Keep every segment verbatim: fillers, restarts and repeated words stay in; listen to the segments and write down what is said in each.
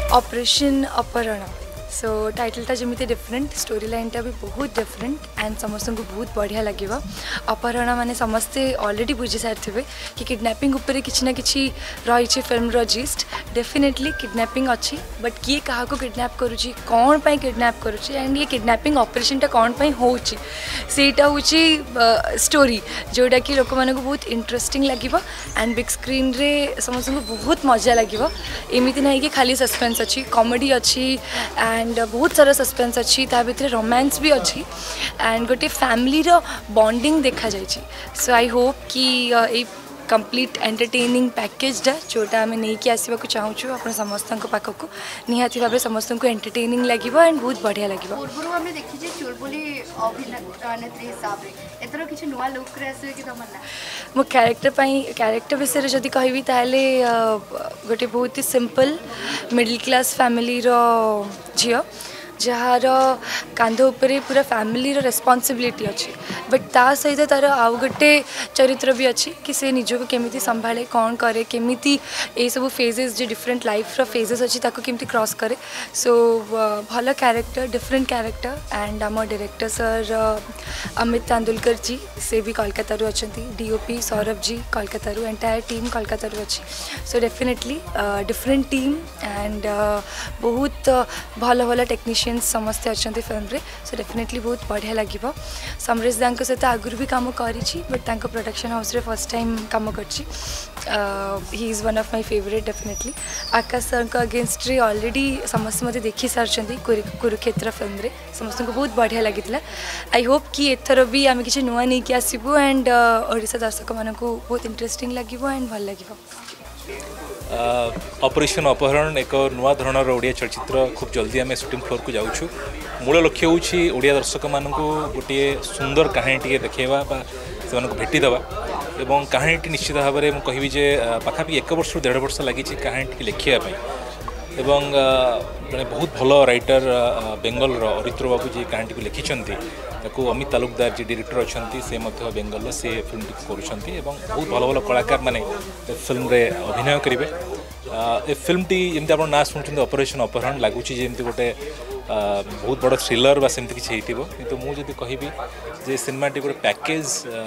Operation अपहरण सो टाइटलटा जमी different story लाइनटा भी बहुत डिफरेंट एंड समस्त को बहुत बढ़िया लगे। अपहरण माने समस्ते ऑलरेडी बुझी सारी थे कि किडनैपिंग उपरे किसी ना कि रही फिल्म जिस्ट डेफिनेटली किडनैपिंग अच्छी बट किए क्या किडनैप करुच्ची कौन पाई किडनैप करुच्ची एंड ये किडनैपिंग ऑपरेशन टा कौन पाई होउची सेटा होची स्टोरी जोटा कि लोक मानक बहुत इंटरेस्टिंग लगे एंड बिग स्क्रीन रे समस्त को बहुत मजा लगे। एमती ना कि खाली सस्पेंस अच्छी कॉमेडी अच्छी एंड बहुत सारा सस्पेंस अच्छी ता भितर रोमांस भी अच्छी एंड गोटे फैमिली रो बॉन्डिंग देखा जाइए। सो आई होप कि ये कंप्लीट एंटरटेनिंग पैकेजटा जोटा आम नहीं आसवा चाहूँ आप समस्त पाखक निहाती भाव समस्त को एंटरटेनिंग लगे एंड बहुत बढ़िया लगे। मो कैरेक्टर कैरेक्टर विषय जदि कहबी ताले गोटे बहुत ही सिंपल मिडिल क्लास फैमिली रो झियो जार कांध उपरे पूरा फैमिली रो रेस्पॉन्सिबिलिटी अच्छी बट ता सहित तार आउ गोटे चरित्र भी अच्छी कि से निजको केमिति संभाले कौन करे केमिति ए सब फेजेस जो डिफरेंट लाइफ रो फेजेस अच्छी ताको केमिति क्रॉस करे। सो भल कैरेक्टर डिफरेंट कैरेक्टर एंड आम डायरेक्टर सर अमित तेंदुलकर जी से भी कोलकाता रु अछंती डीओपी सौरभ जी कोलकाता रु एंटायर टीम कोलकाता रु अच्छी। So definitely different team and बहुत भल भल टेक्नीशियन समस्ते अच्छा फिल्म रे। सो डेफिनेटली बहुत बढ़िया लगे। समरेश दा सहित आगुरी भी काम करी बट प्रोडक्शन हाउस रे फर्स्ट टाइम काम कर ही is one of my favourite definitely. Akash sir का अगेंस्ट रे ऑलरेडी समस्त मत देखी सारी कुरुक्षेत्र फिल्म रे समस्त को बहुत बढ़िया लगी। आई होप कि एथर भी आम किसी नुआ नहीं कि आसबू एंड ओडिशा दर्शक मान बहुत इंटरेस्टिंग लगे एंड भल लगे। ऑपरेशन अपहरण एक नुआ धरणर ओडिया चलचित्र खूब जल्दी आम शूटिंग फ्लोर को जाऊँ। मूल लक्ष्य हूँ ओडिया दर्शक मान गोटे सुंदर कहानी टे देखा से भेटीदेवा एवं कहानी निश्चित भाव में कहबी जे पाखापाखि एक वर्ष डेढ़ वर्ष लगी कहानी लिखापी एवं जड़े बहुत भल राइटर बेंगल अरित्र बाबू जी कहानी को लिखिं अमित तालुकदार जी डायरेक्टर अच्छा से बेंगल से फिल्म कर बहुत भल भल कलाकार मैंने फिल्म रे अभिनय करेंगे। ए फिल्म टी जमी आप ना शुणुं ऑपरेशन अपहरण लगुच जमी गोटे बहुत बड़ थ्रिलर बा सेमती किसी किंतु मुझे कहबी जे सिनेमा टी गोटे पैकेज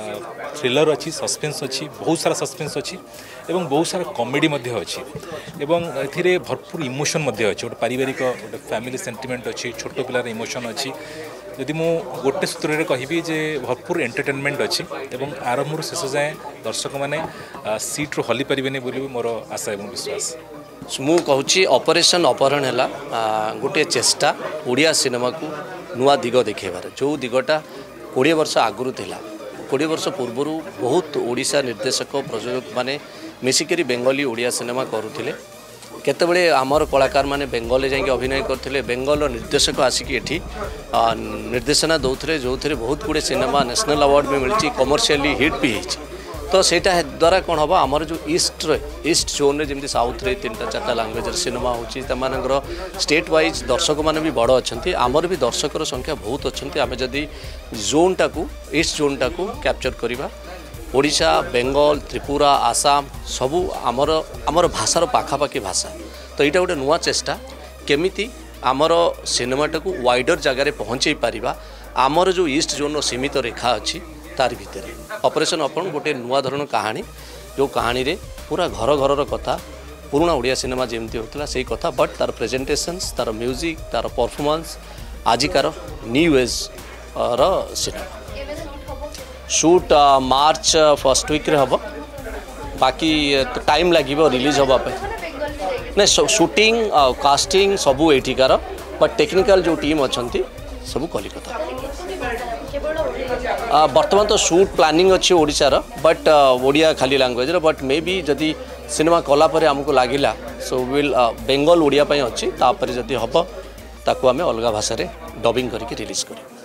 थ्रिलर अच्छी सस्पेंस अच्छी बहुत सारा सस्पेंस अच्छी एवं बहुत सारा कॉमेडी अच्छी एवं ए भरपूर इमोशन अच्छी गोटे पारिवारिक गोटे फैमिली सेंटिमेंट अच्छी छोट पिलार इमोशन अच्छी यदि मु गोटे सूत्र में कहबी जे भरपूर एंटरटेनमेंट अच्छी एवं आरंभ शेष जाए दर्शक मैंने सीट्रु हली पारे बोली मोर आशा और विश्वास। मु कहूँ ऑपरेशन अपहरण है गोटे चेष्टा ओडिया सिनेमा को नुआ दिग देखेबार जो दिगटा कोड़े वर्ष आगुरी थिला कोड़े वर्ष पूर्वर बहुत ओडिशा निर्देशक प्रयोजक माने मिसिकरी बेंगली ओडिया सिनेमा करुथिले केतबेले आमर कलाकार माने बेंगल जाइए अभिनय करथिले बेंगल निर्देशक आसिक एठी निर्देशना दौथरे जो बहुत गुड़े सिनेमा नेशनल अवार्ड भी मिली कमर्शियली हिट भी होती तो सेटा द्वारा कौन हम आमर जो ईस्ट ईस्ट जोन रे जमी साउथ रे तीन चार्टा लांगुएज सिनेमा होकर स्टेट वाइज दर्शक मैंने भी बड़ अच्छा आमर भी दर्शकर संख्या बहुत अच्छा आम जदि जोन टाकू ईस्ट जोन टाकू कैप्चर करवा ओडिशा बेंगल त्रिपुरा आसाम सबू आमर आमर भाषार पाखापाखि भाषा तो यहाँ गोटे नुआ चेष्टा केमिति आमर सिनेमाटाकू वाइडर जगार पहुँचे पारिबा आमर जो ईस्ट जोन सीमित रेखा अच्छी तार भितर ऑपरेशन अपहरण गोटे नुआ धरण कहानी जो कहानी रे पूरा घर घर कथा पुराना ओडिया सिनेमा जमती होता से कथा बट तार प्रेजेंटेशंस तार म्यूजिक तार परफॉर्मेंस आजिकार न्यू एज रो cinema shoot March first week रे हबो बाकी तो टाइम लगे रिलीज होगापे नहीं शूटिंग कास्टिंग सबू एठिकार बट टेक्निकल जो टीम अच्छा सबू कलिकता बर्तमान तो शूट प्लानिंग अच्छी ओडिशार बट ओडिया खाली लैंग्वेज बट मे बी जदि सिनेमा कलापर आमको लगिला सो विल बेंगल ओडिया अच्छी तापर जदि हम ताकू आम अलग भाषा डबिंग करके रिलीज करें।